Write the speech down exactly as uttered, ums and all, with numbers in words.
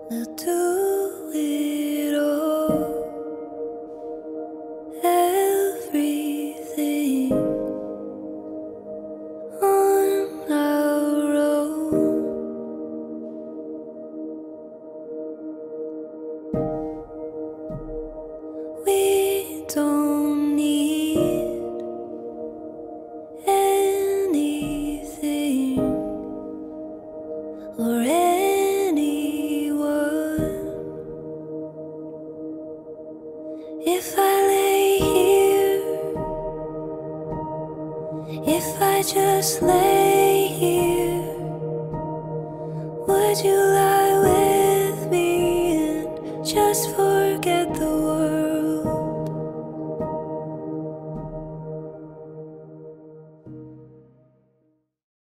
we'll do it all. Everything on our own. We don't need anything or anyone. If I lay here, if I just lay here, would you like